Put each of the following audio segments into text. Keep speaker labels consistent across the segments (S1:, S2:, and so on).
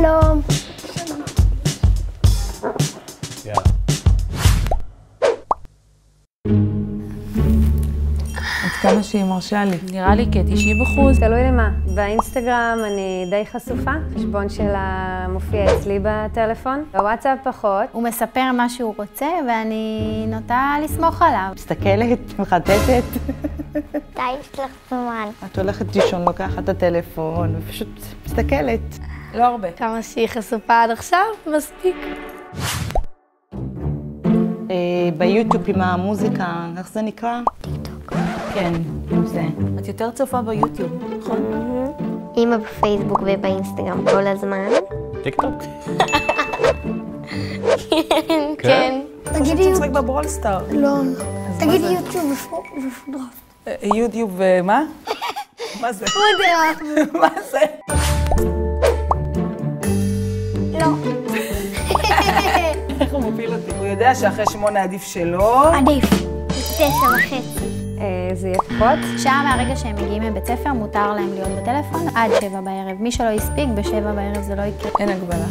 S1: שלום.
S2: יאללה.
S3: עד כמה שהיא מרשה לי.
S4: נראה לי כ-90%.
S5: תלוי למה. באינסטגרם אני די חשופה, חשבון שלה מופיע אצלי בטלפון. בוואטסאפ פחות.
S1: הוא מספר מה שהוא רוצה ואני נוטה לסמוך עליו.
S3: מסתכלת, מחטטת.
S6: די, יש לך זמן.
S3: את הולכת לישון, לוקחת את הטלפון ופשוט מסתכלת.
S4: לא הרבה.
S1: כמה שהיא חשופה עד עכשיו, מספיק.
S3: ביוטיוב עם המוזיקה, איך זה נקרא?
S6: טיקטוק.
S3: כן, עם זה.
S4: את יותר צופה ביוטיוב, נכון?
S6: אמא בפייסבוק ובאינסטגרם כל הזמן.
S2: טיקטוק?
S6: כן.
S3: תגידי יוטיוב. משחק בברולסטאר.
S1: לא. תגידי יוטיוב ופודרף.
S3: יוטיוב ומה? מה זה?
S1: פודרף.
S3: מה זה?
S1: לא.
S3: איך הוא מפיל אותי? הוא יודע שאחרי 8 עדיף שלא.
S1: עדיף.
S6: 9:30.
S5: זה יהיה פחות.
S1: שעה מהרגע שהם מגיעים מבית ספר, מותר להם להיות בטלפון עד 7 בערב. מי שלא הספיק, ב7 בערב זה לא יקרה.
S3: אין הגבלה.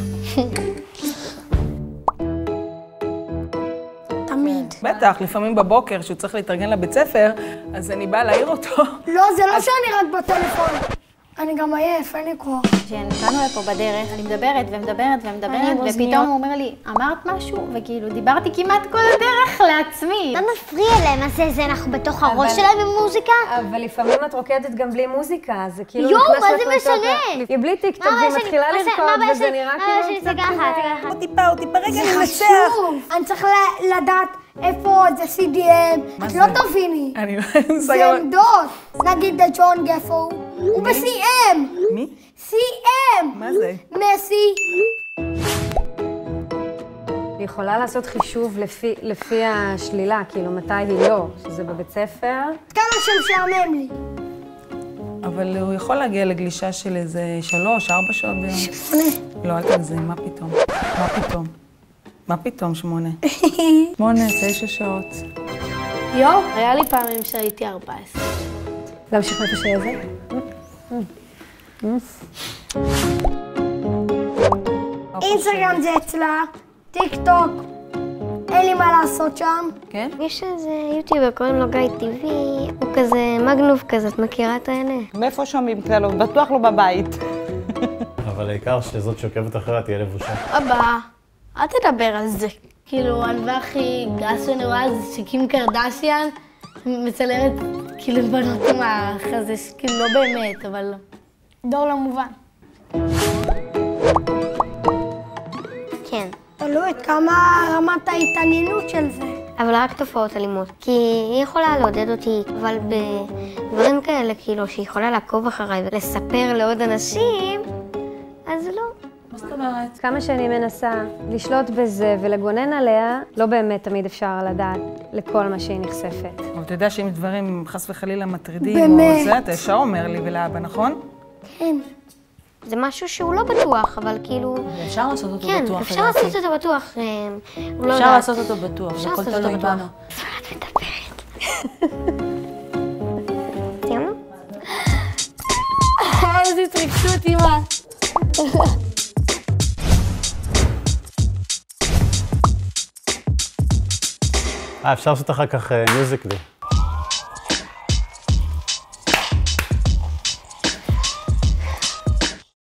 S1: תמיד.
S3: בטח, לפעמים בבוקר, שהוא צריך להתארגן לבית ספר, אז אני באה להעיר אותו.
S1: לא, זה לא שאני רק בטלפון. אני גם עייף, אין לי כוח. כשנתנו לפה בדרך, אני מדברת ומדברת ומדברת, ופתאום הוא אומר לי, אמרת משהו? וכאילו, דיברתי כמעט כל הדרך לעצמי.
S6: מה מפריע להם? זה אנחנו בתוך הראש שלהם עם מוזיקה?
S5: אבל לפעמים את רוקדת גם בלי מוזיקה, זה כאילו
S6: יואו,
S5: נכנס
S6: מה
S5: לך
S6: זה
S5: לתוך
S6: משנה?
S5: היא בלי טיקטוק והיא מתחילה לרקוד, וזה נראה כאילו
S6: זה ככה.
S3: עוד טיפה, רגע, אני מנצח.
S1: אני צריך לדעת איפה זה CDM. את לא תביני.
S3: אני לא
S1: זה עמדות. נגיד ג'ון גפו, הוא ב-CM.
S3: מי?
S1: CM.
S3: מה זה?
S1: מסי.
S5: היא יכולה לעשות חישוב לפי השלילה, כאילו מתי היא לא, שזה בבית ספר.
S1: כמה שמשעמם לי.
S3: אבל הוא יכול להגיע לגלישה של איזה 3-4 שעות ביום.
S1: 8.
S3: לא, אל תגזים, מה פתאום? מה פתאום? מה פתאום 8? 8, 9 שעות.
S1: יואו, היה לי פעמים שהייתי 14.
S5: להמשיך איפה שזה?
S1: אינסטגרם זה אצלה, טיק טוק, אין לי מה לעשות שם.
S3: כן?
S6: יש איזה יוטיובר, קוראים לו גיא TV, הוא כזה מגנוב כזה, את מכירה את האלה?
S3: מאיפה שומעים כאלו? בטוח לא בבית.
S2: אבל העיקר שזאת שעוקבת אחריה תהיה לבושה.
S7: אבא, אל תדבר על זה. כאילו, הדבר הכי גס שאני רואה זה שקים קרדשיאן מצלמת כאילו בנות עם החזה, כאילו לא באמת, אבל
S1: דור לא מובן.
S6: כן.
S1: תלוי את כמה רמת ההתעניינות של זה.
S6: אבל רק תופעות אלימות. כי היא יכולה לעודד אותי, אבל בדברים כאלה, כאילו, שהיא יכולה לעקוב אחריי ולספר לעוד אנשים, אז לא.
S4: מה זאת אומרת?
S5: כמה שאני מנסה לשלוט בזה ולגונן עליה, לא באמת תמיד אפשר לדעת לכל מה שהיא נחשפת.
S3: אבל אתה יודע שאם דברים חס וחלילה מטרידים,
S1: באמת.
S3: או זה, אתה ישר אומר לי ולאבא, נכון?
S1: כן.
S6: זה משהו שהוא לא בטוח, אבל כאילו...
S4: אפשר לעשות אותו
S6: כן,
S4: בטוח.
S6: אפשר לעשות אותו בטוח.
S4: אפשר לעשות אותו בטוח, זה הכל
S6: לעשות אותו
S4: תלוי
S6: בטוח.
S4: בנו.
S6: את מדברת. סיימנו?
S7: איזה התרגשות, אמא.
S2: אפשר לעשות אחר כך מיוזיקלי.